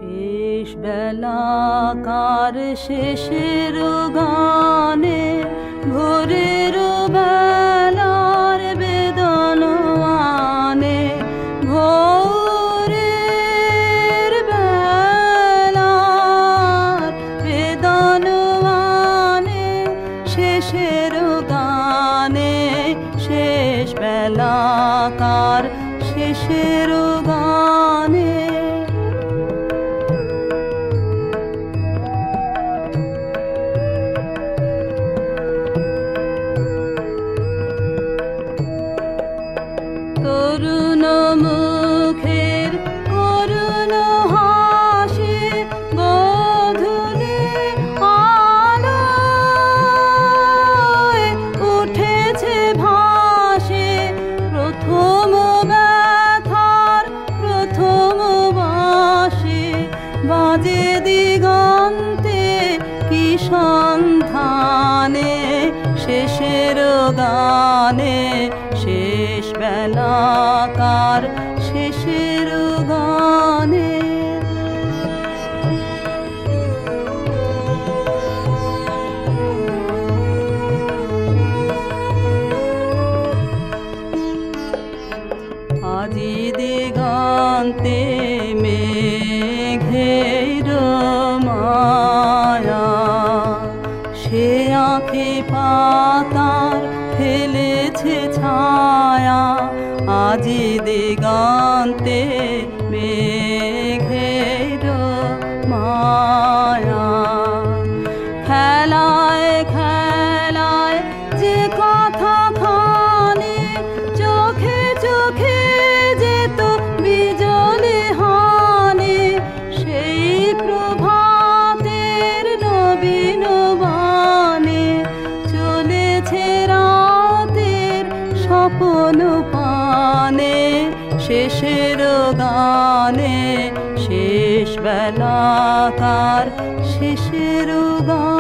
শেষ বেলাকার শেষের গানে ভোরের বেলার বেদন আনে, ভোরের বেলার বেদন আনে শেষের গানে, শেষ বেলাকার শেষের গানে। তরুণ মুখের করুণ হাসি গোধূলি আলোয় উঠেছে ভাসে, প্রথম ব্যথার প্রথম বাঁশি বাজে দিগন্তে কি সন্ধানে, শেষের গানে শেষ বেলাকার শেষের গানে। আজি দিগন্তে মেঘের মায়া, সে আঁখি পাতার ফেলেছে ছায়া, আজি দিগন্তে মেঘের মায়া। খেলায় খেলায় যে কথা খানি চোখে চোখে যেত বিজলি হানি, সেই প্রভাতের নবীন বাণী চলেছে রাতের স্বপ্ন পানে, শেষের গানে শেষ বেলাকার শেষের গানে।